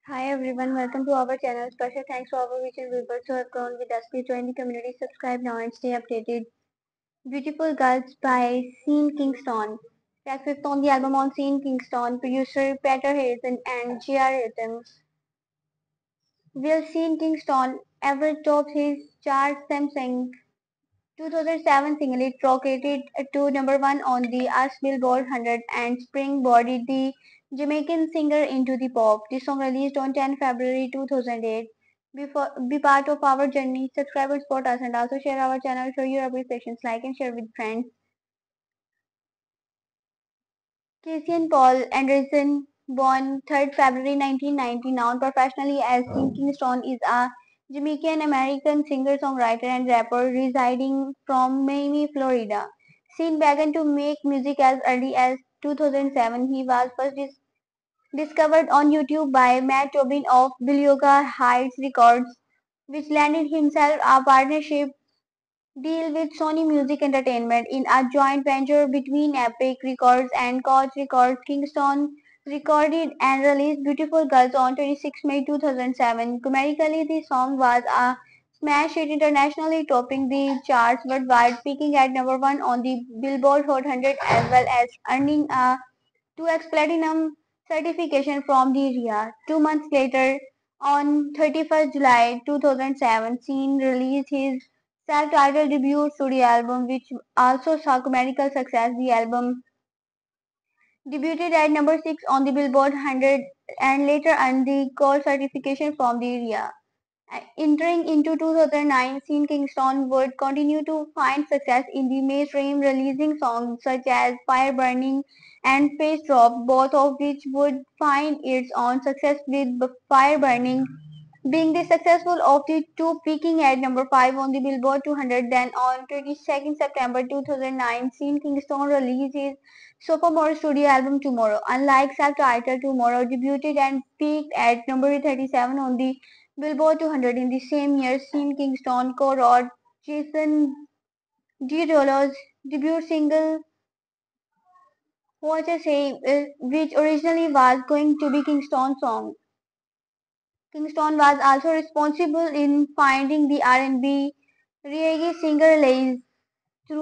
Hi everyone, welcome to our channel. Special thanks to our recent viewers who have grown with us. Please join the community, subscribe now and stay updated. Beautiful Girls by Sean Kingston. Track 5th on the album on Sean Kingston, producer Peter Harrison and G.R. Rhythm. Will Sean Kingston ever top his chart Samsung 2007 single? It rocketed to number 1 on the US Billboard 100 and springboarded the Jamaican singer into the pop. The song released on 10 February 2008. Be part of our journey, subscribe and support us and also share our channel, show your appreciations, like and share with friends. Cassian Paul Anderson, born 3rd February 1990, known professionally as Sean Kingston, is a Jamaican-American singer-songwriter and rapper residing from Miami, Florida. Sean began to make music as early as 2007. He was first discovered on YouTube by Matt Tobin of Bilyoga Heights Records, which landed himself a partnership deal with Sony Music Entertainment in a joint venture between Epic Records and Koch Records. Kingston recorded and released Beautiful Girls on 26 May 2007. Commercially, the song was a smash hit internationally, topping the charts worldwide, peaking at number 1 on the Billboard Hot 100 as well as earning a 2x Platinum certification from the RIA. 2 months later, on 31st July 2007, Sean released his self-titled debut studio album, which also saw commercial success. The album debuted at number 6 on the Billboard 100 and later earned the gold certification from the RIA. Entering into 2009, Sean Kingston would continue to find success in the mainstream, releasing songs such as Fire Burning and Face Drop, both of which would find its own success, with Fire Burning being the successful of the two, peaking at number 5 on the Billboard 200. Then on 22nd September 2009, Sean Kingston released his sophomore studio album Tomorrow. Unlike self-titled, Tomorrow debuted and peaked at number 37 on the Billboard 200. In the same year, Sean Kingston co-wrote Jason Derulo's debut single What I Say, which originally was going to be Kingston's song. Kingston was also responsible in finding the R&B reggae singer Laze through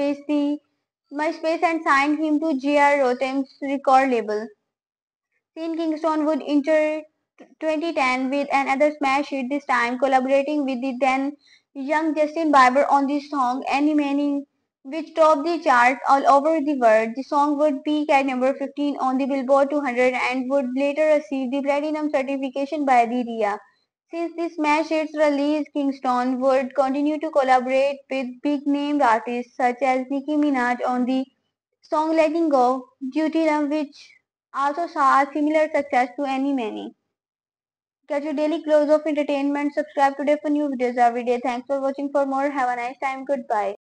MySpace and signed him to G.R. Rotham's record label. Sean Kingston would enter 2010 with another smash hit, this time collaborating with the then young Justin Bieber on the song Any Many, which topped the charts all over the world. The song would peak at number 15 on the Billboard 200 and would later receive the platinum certification by the RIA. Since the smash hits release, Kingston would continue to collaborate with big-name artists such as Nicki Minaj on the song Letting Go, Duty Love, which also saw a similar success to Any Many. Get your daily close of entertainment. Subscribe today for new videos every day. Thanks for watching. For more, have a nice time. Goodbye.